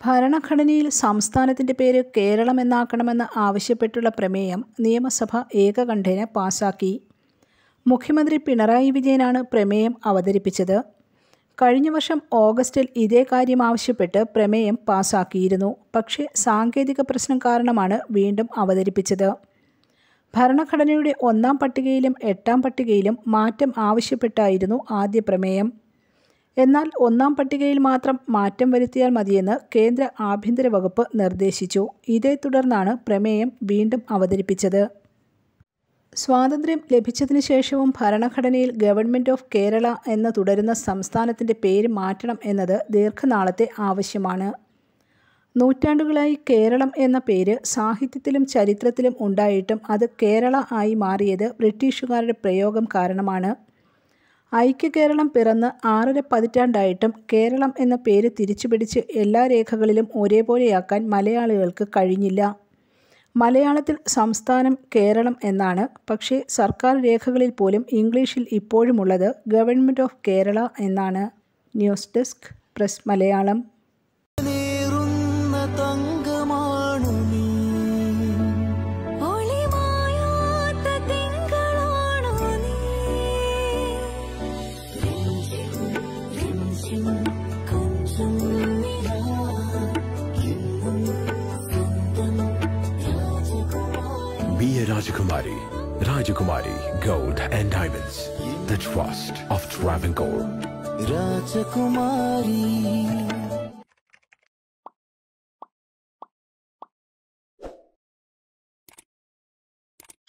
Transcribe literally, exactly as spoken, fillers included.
ഭരണഘടനയിൽ സംസ്ഥാനത്തിൻ്റെ പേര് കേരളം എന്നാക്കണമെന്ന് ആവശ്യപ്പെട്ടുള്ള പ്രമേയം നിയമസഭ ഏകകണ്ഠേന പാസാക്കി. മുഖ്യമന്ത്രി പിണറായി വിജയനാണ് പ്രമേയം അവതരിപ്പിച്ചത്. കഴിഞ്ഞ വർഷം ഓഗസ്റ്റിൽ ഇതേ കാര്യം ആവശ്യപ്പെട്ട് പ്രമേയം പാസാക്കിയിരുന്നു. പക്ഷേ സാങ്കേതിക പ്രശ്നം കാരണമാണ് വീണ്ടും അവതരിപ്പിച്ചത്. ഭരണഘടനയുടെ ഒന്നാം പട്ടികയിലും എട്ടാം പട്ടികയിലും മാറ്റം ആവശ്യപ്പെട്ടായിരുന്നു ആദ്യ പ്രമേയം. എന്നാൽ ഒന്നാം പട്ടികയിൽ മാത്രം മാറ്റം വരുത്തിയാൽ മതിയെന്ന് കേന്ദ്ര ആഭ്യന്തര വകുപ്പ് നിർദ്ദേശിച്ചു. ഇതേ തുടർന്നാണ് പ്രമേയം വീണ്ടും അവതരിപ്പിച്ചത്. സ്വാതന്ത്ര്യം ലഭിച്ചതിന് ശേഷവും ഭരണഘടനയിൽ ഗവൺമെൻറ് ഓഫ് കേരള എന്ന് തുടരുന്ന സംസ്ഥാനത്തിൻ്റെ പേര് മാറ്റണം എന്നത് ദീർഘനാളത്തെ ആവശ്യമാണ്. നൂറ്റാണ്ടുകളായി കേരളം എന്ന പേര് സാഹിത്യത്തിലും ചരിത്രത്തിലും ഉണ്ടായിട്ടും അത് കേരള ആയി മാറിയത് ബ്രിട്ടീഷുകാരുടെ പ്രയോഗം കാരണമാണ്. ഐക്യകേരളം പിറന്ന് ആറര പതിറ്റാണ്ടായിട്ടും കേരളം എന്ന പേര് തിരിച്ചുപിടിച്ച് എല്ലാ രേഖകളിലും ഒരേപോലെയാക്കാൻ മലയാളികൾക്ക് കഴിഞ്ഞില്ല. മലയാളത്തിൽ സംസ്ഥാനം കേരളം എന്നാണ്. പക്ഷേ സർക്കാർ രേഖകളിൽ പോലും ഇംഗ്ലീഷിൽ ഇപ്പോഴുമുള്ളത് ഗവൺമെൻറ് ഓഫ് കേരള എന്നാണ്. News desk press Malayalam. Be a Rajakumari. Rajakumari Gold and Diamonds. The trust of Travancore. Rajakumari.